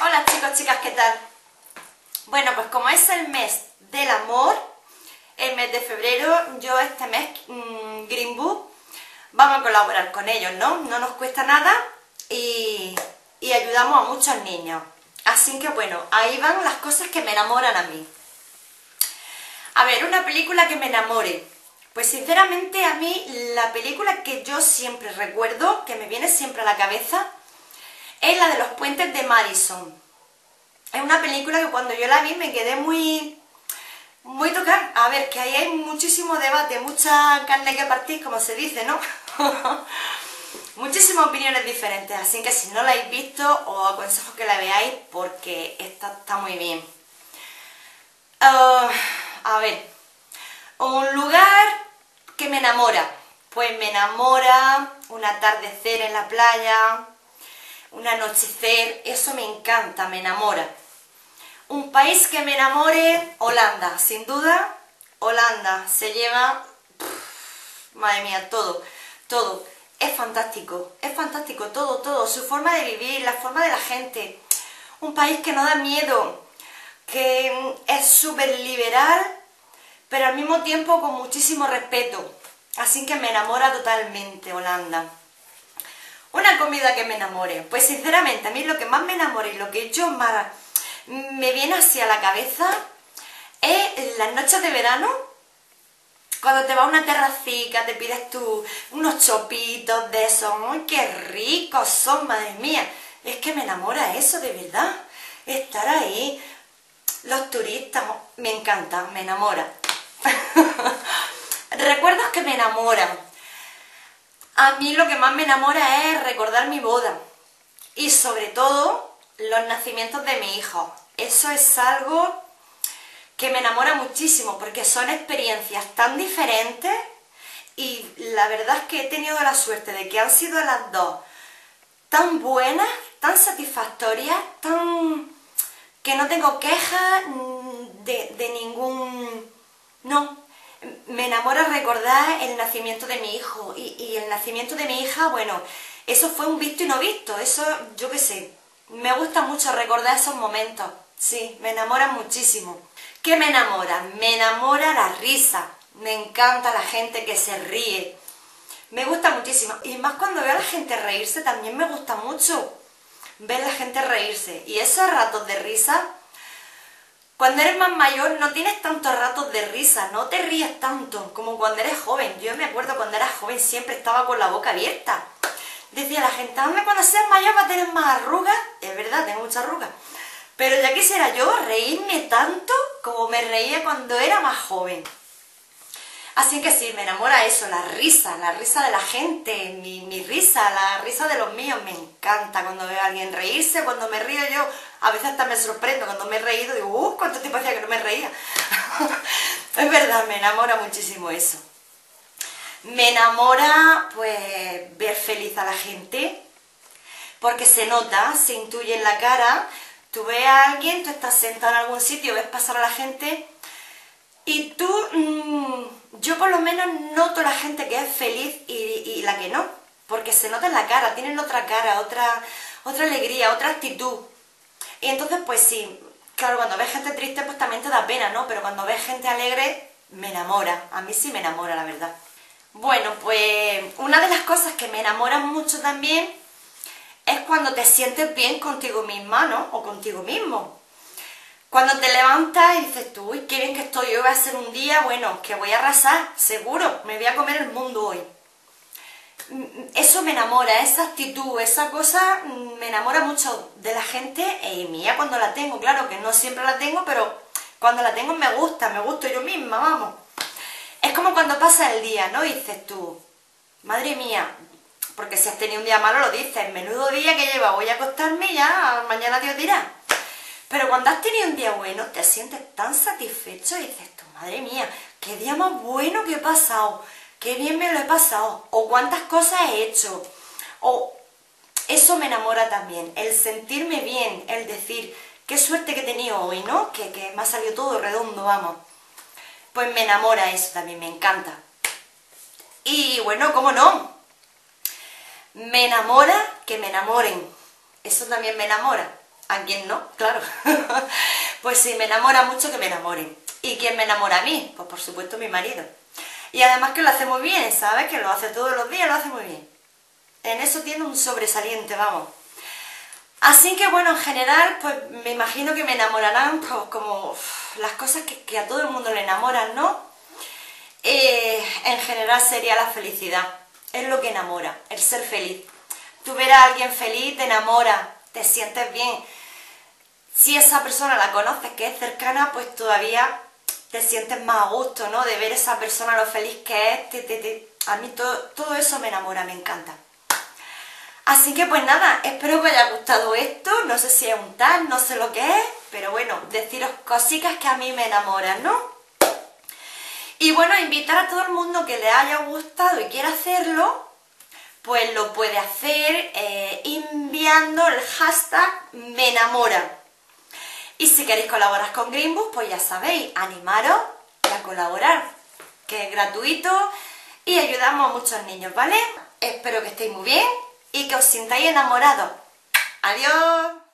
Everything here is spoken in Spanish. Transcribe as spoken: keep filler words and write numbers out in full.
Hola chicos, chicas, ¿qué tal? Bueno, pues como es el mes del amor, el mes de febrero, yo este mes, mmm, Green Book, vamos a colaborar con ellos, ¿no? No nos cuesta nada y, y ayudamos a muchos niños. Así que bueno, ahí van las cosas que me enamoran a mí. A ver, una película que me enamore. Pues sinceramente a mí la película que yo siempre recuerdo, que me viene siempre a la cabeza, es la de Los Puentes de Madison. Es una película que cuando yo la vi me quedé muy, muy tocada. A ver, que ahí hay muchísimo debate, mucha carne que partir, como se dice, ¿no? Muchísimas opiniones diferentes, así que si no la habéis visto, os aconsejo que la veáis porque esta está muy bien. Uh, a ver, un lugar que me enamora. Pues me enamora un atardecer en la playa, un anochecer, eso me encanta, me enamora. Un país que me enamore, Holanda, sin duda, Holanda, se lleva, pff, madre mía, todo, todo, es fantástico, es fantástico, todo, todo, su forma de vivir, la forma de la gente, un país que no da miedo, que es súper liberal, pero al mismo tiempo con muchísimo respeto, así que me enamora totalmente Holanda. Una comida que me enamore, pues sinceramente a mí lo que más me enamora y lo que yo más me viene hacia la cabeza es las noches de verano, cuando te vas a una terracica, te pides tú unos chopitos de esos, ¡ay, qué ricos son, madre mía! Es que me enamora eso, de verdad, estar ahí, los turistas, me encanta, me enamora. Recuerdos que me enamoran. A mí lo que más me enamora es recordar mi boda y sobre todo los nacimientos de mi hijo. Eso es algo que me enamora muchísimo porque son experiencias tan diferentes y la verdad es que he tenido la suerte de que han sido las dos tan buenas, tan satisfactorias, tan que no tengo quejas de, de ningún... no. Me enamora recordar el nacimiento de mi hijo y, y el nacimiento de mi hija, bueno, eso fue un visto y no visto, eso yo qué sé, me gusta mucho recordar esos momentos, sí, me enamora muchísimo. ¿Qué me enamora? Me enamora la risa, me encanta la gente que se ríe, me gusta muchísimo, y más cuando veo a la gente reírse también me gusta mucho ver a la gente reírse, y esos ratos de risa... Cuando eres más mayor no tienes tantos ratos de risa, no te ríes tanto como cuando eres joven. Yo me acuerdo cuando era joven siempre estaba con la boca abierta. Decía la gente, dame cuando seas mayor va a tener más arrugas. Es verdad, tengo muchas arrugas. Pero ya quisiera yo reírme tanto como me reía cuando era más joven. Así que sí, me enamora eso, la risa, la risa de la gente, mi, mi risa, la risa de los míos, me encanta cuando veo a alguien reírse, cuando me río yo, a veces hasta me sorprendo, cuando me he reído digo, uh, cuánto tiempo hacía que no me reía. Es verdad, me enamora muchísimo eso. Me enamora, pues, ver feliz a la gente, porque se nota, se intuye en la cara, tú ves a alguien, tú estás sentado en algún sitio, ves pasar a la gente... Y tú, mmm, yo por lo menos noto la gente que es feliz y, y la que no, porque se nota en la cara, tienen otra cara, otra, otra alegría, otra actitud. Y entonces pues sí, claro, cuando ves gente triste pues también te da pena, ¿no? Pero cuando ves gente alegre, me enamora, a mí sí me enamora, la verdad. Bueno, pues una de las cosas que me enamoran mucho también es cuando te sientes bien contigo misma, ¿no? O contigo mismo. Cuando te levantas y dices tú, uy, qué bien que estoy, hoy va a ser un día, bueno, que voy a arrasar, seguro, me voy a comer el mundo hoy. Eso me enamora, esa actitud, esa cosa me enamora mucho de la gente y mía cuando la tengo, claro que no siempre la tengo, pero cuando la tengo me gusta, me gusto yo misma, vamos. Es como cuando pasa el día, ¿no? Y dices tú, madre mía, porque si has tenido un día malo lo dices, menudo día que lleva, voy a acostarme y ya, mañana Dios dirá. Pero cuando has tenido un día bueno, te sientes tan satisfecho y dices, tú, madre mía, qué día más bueno que he pasado, qué bien me lo he pasado, o cuántas cosas he hecho, o eso me enamora también, el sentirme bien, el decir, qué suerte que he tenido hoy, ¿no? Que, que me ha salido todo redondo, vamos. Pues me enamora eso también, me encanta. Y bueno, ¿cómo no? Me enamora que me enamoren, eso también me enamora. ¿A quién no? Claro. Pues si me enamora mucho, que me enamore. ¿Y quién me enamora a mí? Pues por supuesto mi marido. Y además que lo hace muy bien, ¿sabes? Que lo hace todos los días, lo hace muy bien. En eso tiene un sobresaliente, vamos. Así que bueno, en general, pues me imagino que me enamorarán pues, como uf, las cosas que, que a todo el mundo le enamoran, ¿no? Eh, en general sería la felicidad. Es lo que enamora, el ser feliz. Tú ver a alguien feliz, te enamora, te sientes bien. Si esa persona la conoces, que es cercana, pues todavía te sientes más a gusto, ¿no? De ver a esa persona lo feliz que es. Te, te, te. A mí todo, todo eso me enamora, me encanta. Así que pues nada, espero que os haya gustado esto. No sé si es un tal, no sé lo que es, pero bueno, deciros cositas que a mí me enamoran, ¿no? Y bueno, invitar a todo el mundo que le haya gustado y quiera hacerlo, pues lo puede hacer eh, enviando el hashtag me enamora. Y si queréis colaborar con Greenbook, pues ya sabéis, animaros a colaborar, que es gratuito y ayudamos a muchos niños, ¿vale? Espero que estéis muy bien y que os sintáis enamorados. ¡Adiós!